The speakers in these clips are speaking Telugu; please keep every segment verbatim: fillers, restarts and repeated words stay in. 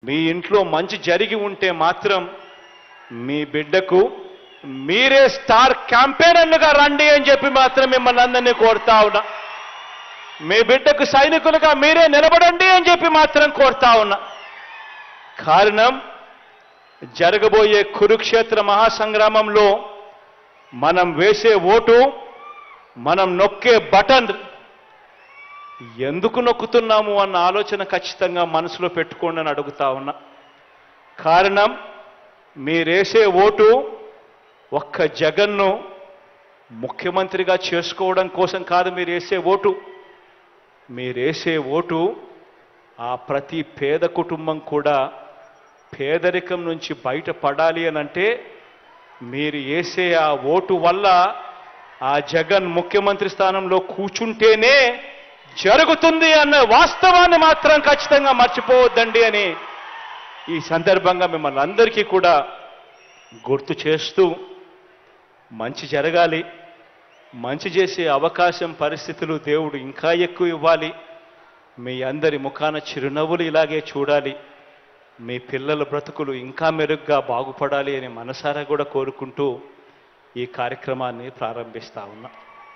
మీ ఇంట్లో మంచి జరిగి ఉంటే మాత్రం మీ బిడ్డకు మీరే స్టార్ క్యాంపెయినర్లుగా రండి అని చెప్పి మాత్రం మిమ్మల్ని అందరినీ కోరుతా ఉన్నా. మీ బిడ్డకు సైనికులుగా మీరే నిలబడండి అని చెప్పి మాత్రం కోరుతా ఉన్నా. కారణం జరగబోయే కురుక్షేత్ర మహాసంగ్రామంలో మనం వేసే ఓటు, మనం నొక్కే బటన్ ఎందుకు నొక్కుతున్నాము అన్న ఆలోచన ఖచ్చితంగా మనసులో పెట్టుకోండి అని అడుగుతా ఉన్నా. కారణం మీరేసే ఓటు ఒక్క జగన్ను ముఖ్యమంత్రిగా చేసుకోవడం కోసం కాదు. మీరు వేసే ఓటు మీరేసే ఓటు ఆ ప్రతి పేద కుటుంబం కూడా పేదరికం నుంచి బయటపడాలి అని అంటే మీరు వేసే ఆ ఓటు వల్ల ఆ జగన్ ముఖ్యమంత్రి స్థానంలో కూర్చుంటేనే జరుగుతుంది అన్న వాస్తవాన్ని మాత్రం ఖచ్చితంగా మర్చిపోవద్దండి అని ఈ సందర్భంగా మిమ్మల్ని అందరికీ కూడా గుర్తు చేస్తూ, మంచి జరగాలి, మంచి చేసే అవకాశం పరిస్థితులు దేవుడు ఇంకా ఎక్కువ ఇవ్వాలి, మీ అందరి ముఖాన చిరునవ్వులు ఇలాగే చూడాలి, మీ పిల్లల బ్రతుకులు ఇంకా మెరుగ్గా బాగుపడాలి అని మనసారా కూడా కోరుకుంటూ ఈ కార్యక్రమాన్ని ప్రారంభిస్తా ఉన్నా.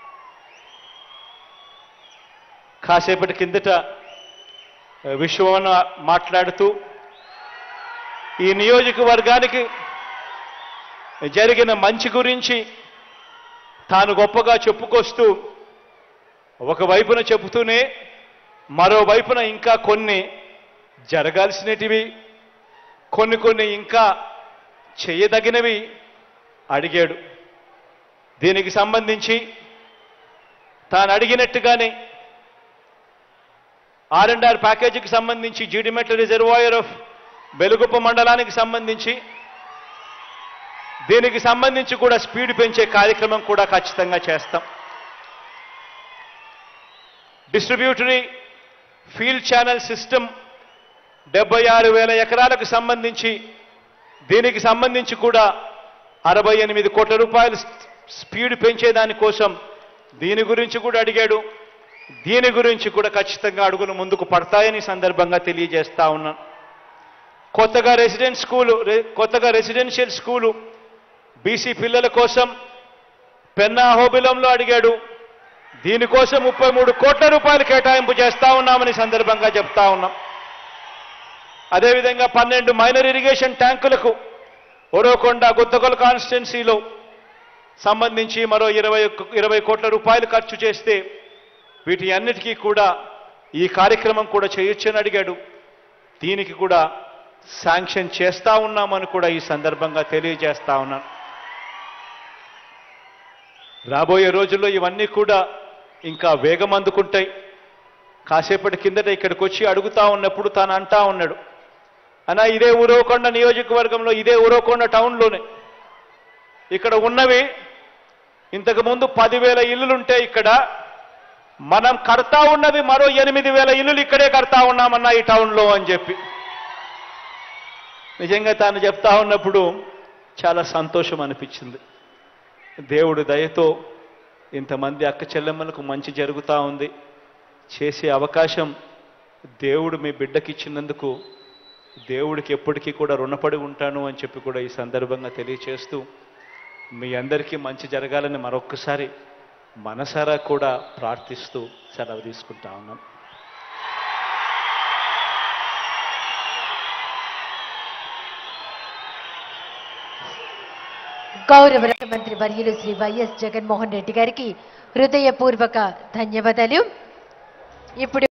కాసేపటి కిందట విశ్వవన మాట్లాడుతూ ఈ నియోజకవర్గానికి జరిగిన మంచి గురించి తాను గొప్పగా చెప్పుకొస్తూ ఒకవైపున చెబుతూనే మరోవైపున ఇంకా కొన్ని జరగాల్సినటివి, కొన్ని కొన్ని ఇంకా చేయదగినవి అడిగాడు. దీనికి సంబంధించి తాను అడిగినట్టుగానే ఆర్ అండ్ ఆర్ ప్యాకేజీకి సంబంధించి జీడిమెట్ల రిజర్వాయర్ ఆఫ్ బెలుగుప్ప మండలానికి సంబంధించి దీనికి సంబంధించి కూడా స్పీడ్ పెంచే కార్యక్రమం కూడా ఖచ్చితంగా చేస్తాం. డిస్ట్రిబ్యూటరీ ఫీల్డ్ ఛానల్ సిస్టమ్ డెబ్బై ఆరు వేల ఎకరాలకు సంబంధించి దీనికి సంబంధించి కూడా అరవై ఎనిమిది కోట్ల రూపాయలు స్పీడ్ పెంచేదాని కోసం దీని గురించి కూడా అడిగాడు. దీని గురించి కూడా ఖచ్చితంగా అడుగులు ముందుకు పడతాయని సందర్భంగా తెలియజేస్తా ఉన్నాను. కొత్తగా రెసిడెంట్ స్కూలు కొత్తగా రెసిడెన్షియల్ స్కూలు బీసీ పిల్లల కోసం పెన్నా హోబిలంలో అడిగాడు. దీనికోసం ముప్పై మూడు కోట్ల రూపాయలు కేటాయింపు చేస్తా ఉన్నామని సందర్భంగా చెప్తా ఉన్నాం. అదేవిధంగా పన్నెండు మైనర్ ఇరిగేషన్ ట్యాంకులకు ఒరోకొండ గుత్తగొల కాన్స్టిట్యున్సీలో సంబంధించి మరో ఇరవై ఇరవై కోట్ల రూపాయలు ఖర్చు చేస్తే వీటి అన్నిటికీ కూడా ఈ కార్యక్రమం కూడా చేయొచ్చని అడిగాడు. దీనికి కూడా శాంక్షన్ చేస్తా ఉన్నామని కూడా ఈ సందర్భంగా తెలియజేస్తా ఉన్నాను. రాబోయే రోజుల్లో ఇవన్నీ కూడా ఇంకా వేగం అందుకుంటాయి. కాసేపటి కిందట ఇక్కడికి వచ్చి అడుగుతా ఉన్నప్పుడు తాను అంటా ఉన్నాడు, అన్నా ఇదే ఉరవకొండ నియోజకవర్గంలో ఇదే ఉరవకొండ టౌన్లోనే ఇక్కడ ఉన్నవి ఇంతకుముందు పదివేల ఇల్లులుంటే ఇక్కడ మనం కడతా ఉన్నవి మరో ఎనిమిది వేల ఇల్లులు ఇక్కడే కడతా ఉన్నామన్నా ఈ టౌన్లో అని చెప్పి నిజంగా తాను చెప్తా ఉన్నప్పుడు చాలా సంతోషం అనిపించింది. దేవుడి దయతో ఇంతమంది అక్క చెల్లెమ్మలకు మంచి జరుగుతూ ఉంది. చేసే అవకాశం దేవుడు మీ బిడ్డకి ఇచ్చినందుకు దేవుడికి ఎప్పటికీ కూడా రుణపడి ఉంటాను అని చెప్పి కూడా ఈ సందర్భంగా తెలియచేస్తూ మీ అందరికీ మంచి జరగాలని మరొక్కసారి మనసారా కూడా ప్రార్థిస్తూ సెలవు తీసుకుంటా ఉన్నాం. గౌరవ ముఖ్యమంత్రి వర్యులు శ్రీ వైఎస్ జగన్మోహన్ రెడ్డి గారికి హృదయపూర్వక ధన్యవాదాలు. ఇప్పుడు